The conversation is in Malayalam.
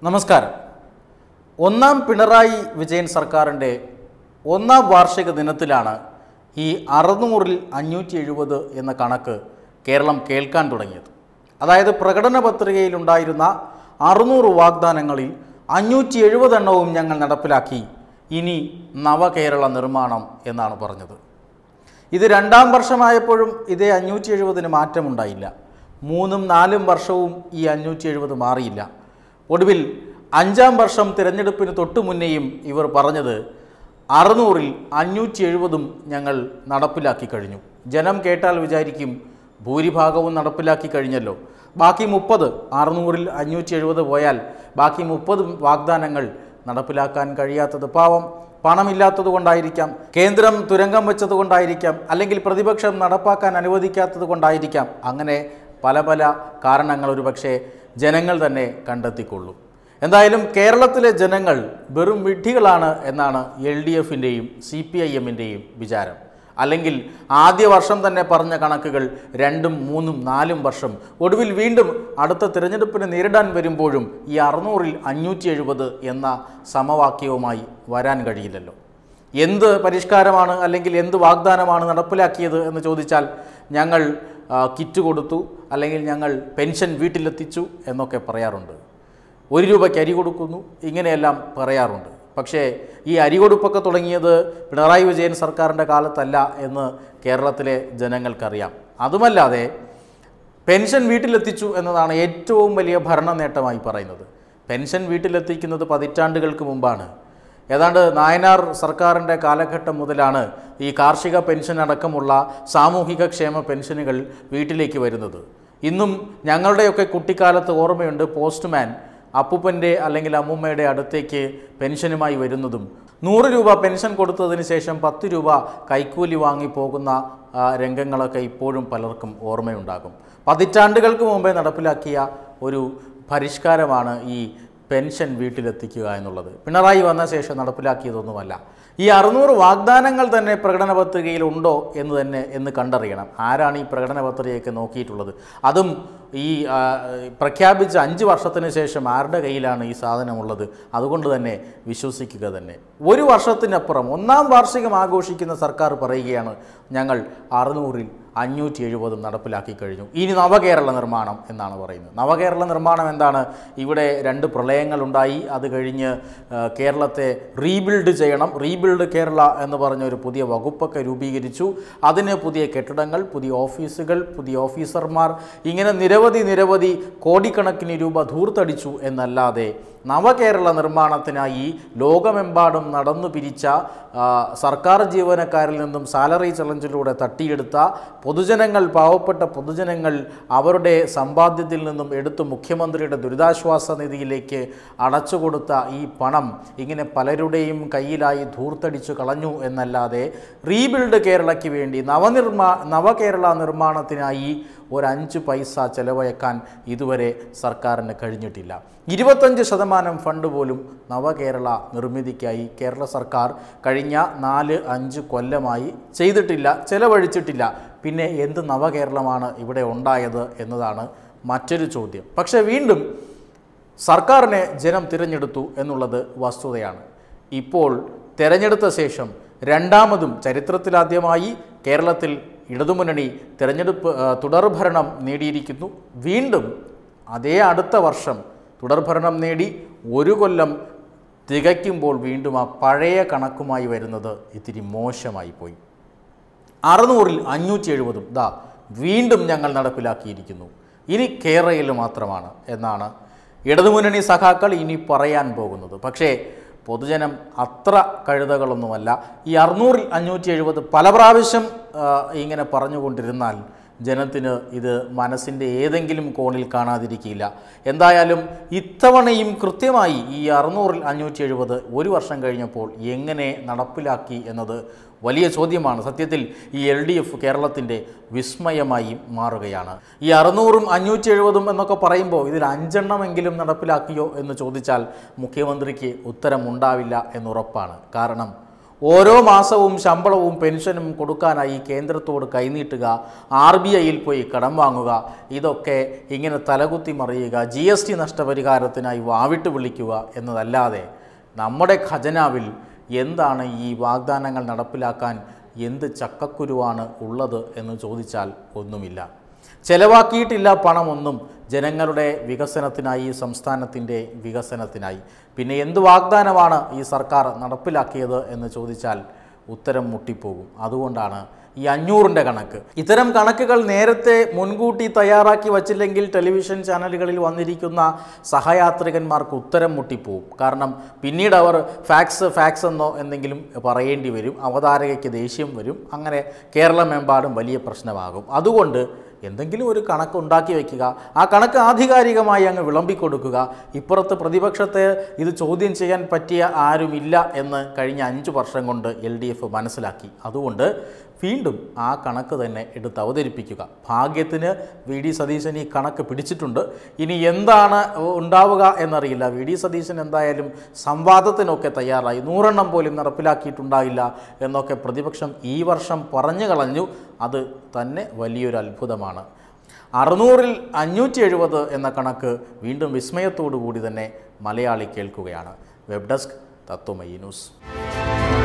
നമസ്കാരം. ഒന്നാം പിണറായി വിജയൻ സർക്കാരിൻ്റെ ഒന്നാം വാർഷിക ദിനത്തിലാണ് ഈ 600-ൽ 570 എന്ന കണക്ക് കേരളം കേൾക്കാൻ തുടങ്ങിയത്. അതായത് പ്രകടന പത്രികയിലുണ്ടായിരുന്ന 600 വാഗ്ദാനങ്ങളിൽ 570 എണ്ണവും ഞങ്ങൾ നടപ്പിലാക്കി, ഇനി നവകേരള നിർമ്മാണം എന്നാണ് പറഞ്ഞത്. ഇത് രണ്ടാം വർഷമായപ്പോഴും ഇതേ 570-ന് മാറ്റമുണ്ടായില്ല. 3ഉം 4ഉം വർഷവും ഈ 570 മാറിയില്ല. ഒടുവിൽ 5ാം വർഷം തിരഞ്ഞെടുപ്പിന് തൊട്ടു മുന്നേയും ഇവർ പറഞ്ഞത് 600-ൽ 570 ഞങ്ങൾ നടപ്പിലാക്കി കഴിഞ്ഞു. ജനം കേട്ടാൽ വിചാരിക്കും ഭൂരിഭാഗവും നടപ്പിലാക്കി കഴിഞ്ഞല്ലോ, ബാക്കി 30, 600-ൽ 570 പോയാൽ ബാക്കി 30 വാഗ്ദാനങ്ങൾ നടപ്പിലാക്കാൻ കഴിയാത്തത് പണമില്ലാത്തത് കൊണ്ടായിരിക്കാം, കേന്ദ്രം തുരങ്കം വെച്ചത് കൊണ്ടായിരിക്കാം, അല്ലെങ്കിൽ പ്രതിപക്ഷം നടപ്പാക്കാൻ അനുവദിക്കാത്തത് കൊണ്ടായിരിക്കാം. അങ്ങനെ പല പല കാരണങ്ങൾ ഒരുപക്ഷെ ജനങ്ങൾ തന്നെ കണ്ടെത്തിക്കൊള്ളും. എന്തായാലും കേരളത്തിലെ ജനങ്ങൾ വെറും വിഡ്ഢികളാണ് എന്നാണ് LDFിൻ്റെയും CPIMൻ്റെയും വിചാരം. അല്ലെങ്കിൽ ആദ്യ വർഷം തന്നെ പറഞ്ഞ കണക്കുകൾ 2ഉം 3ഉം 4ഉം വർഷം ഒടുവിൽ വീണ്ടും അടുത്ത തിരഞ്ഞെടുപ്പിനെ നേരിടാൻ വരുമ്പോഴും ഈ 600-ൽ 570 എന്ന സമവാക്യവുമായി വരാൻ കഴിയില്ലല്ലോ. എന്ത് പരിഷ്കാരമാണ് അല്ലെങ്കിൽ എന്ത് വാഗ്ദാനമാണ് നടപ്പിലാക്കിയത് എന്ന് ചോദിച്ചാൽ ഞങ്ങൾ കിറ്റ് കൊടുത്തു, അല്ലെങ്കിൽ ഞങ്ങൾ പെൻഷൻ വീട്ടിലെത്തിച്ചു എന്നൊക്കെ പറയാറുണ്ട്. 1 രൂപയ്ക്ക് അരി കൊടുക്കുന്നു, ഇങ്ങനെയെല്ലാം പറയാറുണ്ട്. പക്ഷേ ഈ അരി കൊടുപ്പൊക്കെ തുടങ്ങിയത് പിണറായി വിജയൻ സർക്കാരിൻ്റെ കാലത്തല്ല എന്ന് കേരളത്തിലെ ജനങ്ങൾക്കറിയാം. അതുമല്ലാതെ പെൻഷൻ വീട്ടിലെത്തിച്ചു എന്നതാണ് ഏറ്റവും വലിയ ഭരണ നേട്ടമായി പറയുന്നത്. പെൻഷൻ വീട്ടിലെത്തിക്കുന്നത് പതിറ്റാണ്ടുകൾക്ക് മുമ്പാണ്. ഏതാണ്ട് നായനാർ സർക്കാരിൻ്റെ കാലഘട്ടം മുതലാണ് ഈ കാർഷിക പെൻഷൻ അടക്കമുള്ള സാമൂഹിക ക്ഷേമ പെൻഷനുകൾ വീട്ടിലേക്ക് വരുന്നത്. ഇന്നും ഞങ്ങളുടെയൊക്കെ കുട്ടിക്കാലത്ത് ഓർമ്മയുണ്ട്, പോസ്റ്റ്മാൻ അപ്പൂപ്പൻ്റെ അല്ലെങ്കിൽ അമ്മൂമ്മയുടെ അടുത്തേക്ക് പെൻഷനുമായി വരുന്നതും 100 രൂപ പെൻഷൻ കൊടുത്തതിന് ശേഷം 10 രൂപ കൈക്കൂലി വാങ്ങി പോകുന്ന രംഗങ്ങളൊക്കെ ഇപ്പോഴും പലർക്കും ഓർമ്മയുണ്ടാകും. പതിറ്റാണ്ടുകൾക്ക് മുമ്പേ നടപ്പിലാക്കിയ ഒരു പരിഷ്കാരമാണ് ഈ പെൻഷൻ വീട്ടിലെത്തിക്കുക എന്നുള്ളത്. പിണറായി വന്ന ശേഷം നടപ്പിലാക്കിയതൊന്നുമല്ല. ഈ 600 വാഗ്ദാനങ്ങൾ തന്നെ പ്രകടന പത്രികയിൽ ഉണ്ടോ എന്ന് കണ്ടറിയണം. ആരാണ് ഈ പ്രകടന പത്രികയൊക്കെ നോക്കിയിട്ടുള്ളത്? അതും ഈ പ്രഖ്യാപിച്ച 5 വർഷത്തിന് ശേഷം ആരുടെ കയ്യിലാണ് ഈ സാധനമുള്ളത്? അതുകൊണ്ട് തന്നെ വിശ്വസിക്കുക തന്നെ. 1 വർഷത്തിനപ്പുറം ഒന്നാം വാർഷികം ആഘോഷിക്കുന്ന സർക്കാർ പറയുകയാണ് ഞങ്ങൾ 600-ൽ 570 നടപ്പിലാക്കി കഴിഞ്ഞു, ഇനി നവകേരള നിർമ്മാണം എന്നാണ് പറയുന്നത്. നവകേരള നിർമ്മാണം എന്താണ്? ഇവിടെ 2 പ്രളയങ്ങളുണ്ടായി, അത് കഴിഞ്ഞ് കേരളത്തെ റീബിൽഡ് ചെയ്യണം. റീബിൽഡ് കേരള എന്ന് പറഞ്ഞ ഒരു പുതിയ വകുപ്പൊക്കെ രൂപീകരിച്ചു. അതിന് പുതിയ കെട്ടിടങ്ങൾ, പുതിയ ഓഫീസുകൾ, പുതിയ ഓഫീസർമാർ, ഇങ്ങനെ നിരവധി കോടിക്കണക്കിന് രൂപ ധൂർത്തടിച്ചു എന്നല്ലാതെ നവകേരള നിർമ്മാണത്തിനായി ലോകമെമ്പാടും നടന്നു പിരിച്ച സർക്കാർ ജീവനക്കാരിൽ നിന്നും സാലറി ചലഞ്ചിലൂടെ തട്ടിയെടുത്ത പൊതുജനങ്ങൾ, പാവപ്പെട്ട പൊതുജനങ്ങൾ അവരുടെ സമ്പാദ്യത്തിൽ നിന്നും എടുത്ത് മുഖ്യമന്ത്രിയുടെ ദുരിതാശ്വാസ നിധിയിലേക്ക് അടച്ചുകൊടുത്ത ഈ പണം ഇങ്ങനെ പലരുടെയും കയ്യിലായി ധൂർത്തടിച്ചു കളഞ്ഞു എന്നല്ലാതെ റീബിൽഡ് കേരളയ്ക്ക് വേണ്ടി നവകേരള നിർമ്മാണത്തിനായി ഒരു 5 പൈസ ചെലവഴിക്കാൻ ഇതുവരെ സർക്കാരിന് കഴിഞ്ഞിട്ടില്ല. 25% ഫണ്ട് പോലും നവകേരള നിർമ്മിതിക്കായി കേരള സർക്കാർ കഴിഞ്ഞ 4-5 കൊല്ലമായി ചെയ്തിട്ടില്ല, ചെലവഴിച്ചിട്ടില്ല. പിന്നെ എന്ത് നവകേരളമാണ് ഇവിടെ ഉണ്ടായത് എന്നതാണ് മറ്റൊരു ചോദ്യം. പക്ഷേ വീണ്ടും സർക്കാരിനെ ജനം തിരഞ്ഞെടുത്തു എന്നുള്ളത് വസ്തുതയാണ്. ഇപ്പോൾ തിരഞ്ഞെടുത്ത ശേഷം രണ്ടാമതും ചരിത്രത്തിലാദ്യമായി കേരളത്തിൽ ഇടതുമുന്നണി തിരഞ്ഞെടുപ്പ് തുടർഭരണം നേടിയിരിക്കുന്നു. വീണ്ടും അതേ അടുത്ത വർഷം തുടർഭരണം നേടി 1 കൊല്ലം തികയ്ക്കുമ്പോൾ വീണ്ടും ആ പഴയ കണക്കുമായി വരുന്നത് ഇത്തിരി മോശമായി പോയി. 600-ൽ 570 വീണ്ടും ഞങ്ങൾ നടപ്പിലാക്കിയിരിക്കുന്നു, ഇനി കേരളയിൽ മാത്രമാണ് എന്നാണ് ഇടതുമുന്നണി സഖാക്കൾ ഇനി പറയാൻ പോകുന്നത്. പക്ഷേ പൊതുജനം അത്ര കഴുതകളൊന്നുമല്ല. ഈ 600-ൽ 570 പല പ്രാവശ്യം ഇങ്ങനെ പറഞ്ഞുകൊണ്ടിരുന്നാൽ ജനത്തിന് ഇത് മനസ്സിൻ്റെ ഏതെങ്കിലും കോണിൽ കാണാതിരിക്കില്ല. എന്തായാലും ഇത്തവണയും കൃത്യമായി ഈ 600-ൽ 570 1 വർഷം കഴിഞ്ഞപ്പോൾ എങ്ങനെ നടപ്പിലാക്കി എന്നത് വലിയ ചോദ്യമാണ്. സത്യത്തിൽ ഈ LDF കേരളത്തിൻ്റെ വിസ്മയമായി മാറുകയാണ്. ഈ 600-ഉം 570 എന്നൊക്കെ പറയുമ്പോൾ ഇതിൽ 5 എണ്ണമെങ്കിലും നടപ്പിലാക്കിയോ എന്ന് ചോദിച്ചാൽ മുഖ്യമന്ത്രിക്ക് ഉത്തരമുണ്ടാവില്ല എന്നുറപ്പാണ്. കാരണം ഓരോ മാസവും ശമ്പളവും പെൻഷനും കൊടുക്കാനായി കേന്ദ്രത്തോട് കൈനീട്ടുക, RBIയിൽ പോയി കടം വാങ്ങുക, ഇതൊക്കെ ഇങ്ങനെ തലകുത്തി മറിയുക, GST നഷ്ടപരിഹാരത്തിനായി വാവിട്ട് വിളിക്കുക എന്നതല്ലാതെ നമ്മുടെ ഖജനാവിൽ എന്താണ് ഈ വാഗ്ദാനങ്ങൾ നടപ്പിലാക്കാൻ എന്ത് ചക്കക്കുരുവാണ് ഉള്ളത് എന്ന് ചോദിച്ചാൽ ഒന്നുമില്ല. ചെലവാക്കിയിട്ടില്ല പണമൊന്നും ജനങ്ങളുടെ വികസനത്തിനായി, സംസ്ഥാനത്തിൻ്റെ വികസനത്തിനായി. പിന്നെ എന്ത് വാഗ്ദാനമാണ് ഈ സർക്കാർ നടപ്പിലാക്കിയത് എന്ന് ചോദിച്ചാൽ ഉത്തരം മുട്ടിപ്പോകും. അതുകൊണ്ടാണ് ഈ 500ൻ്റെ കണക്ക്. ഇത്തരം കണക്കുകൾ നേരത്തെ മുൻകൂട്ടി തയ്യാറാക്കി വച്ചില്ലെങ്കിൽ ടെലിവിഷൻ ചാനലുകളിൽ വന്നിരിക്കുന്ന സഹയാത്രികന്മാർക്ക് ഉത്തരം മുട്ടിപ്പോവും. കാരണം പിന്നീട് അവർ ഫാക്സ് എന്നോ എന്തെങ്കിലും പറയേണ്ടി വരും, അവതാരകയ്ക്ക് ദേഷ്യം വരും, അങ്ങനെ കേരളമെമ്പാടും വലിയ പ്രശ്നമാകും. അതുകൊണ്ട് എന്തെങ്കിലും ഒരു കണക്ക് ഉണ്ടാക്കി വയ്ക്കുക, ആ കണക്ക് ആധികാരികമായി അങ്ങ് വിളമ്പിക്കൊടുക്കുക. ഇപ്പുറത്ത് പ്രതിപക്ഷത്തെ ഇത് ചോദ്യം ചെയ്യാൻ പറ്റിയ ആരുമില്ല എന്ന് കഴിഞ്ഞ 5 വർഷം കൊണ്ട് LDF മനസ്സിലാക്കി. അതുകൊണ്ട് വീണ്ടും ആ കണക്ക് തന്നെ എടുത്ത് അവതരിപ്പിക്കുക. ഭാഗ്യത്തിന് VD സതീശൻ ഈ കണക്ക് പിടിച്ചിട്ടുണ്ട്. ഇനി എന്താണ് ഉണ്ടാവുക എന്നറിയില്ല. VD സതീശൻ എന്തായാലും സംവാദത്തിനൊക്കെ തയ്യാറായി. 100 എണ്ണം പോലും നടപ്പിലാക്കിയിട്ടുണ്ടാകില്ല എന്നൊക്കെ പ്രതിപക്ഷം ഈ വർഷം പറഞ്ഞു കളഞ്ഞു. അത് തന്നെ വലിയൊരു അത്ഭുതമാണ്. 600-ൽ 570 എന്ന കണക്ക് വീണ്ടും വിസ്മയത്തോടു കൂടി തന്നെ മലയാളി കേൾക്കുകയാണ്. Web desk Tatwamayi news.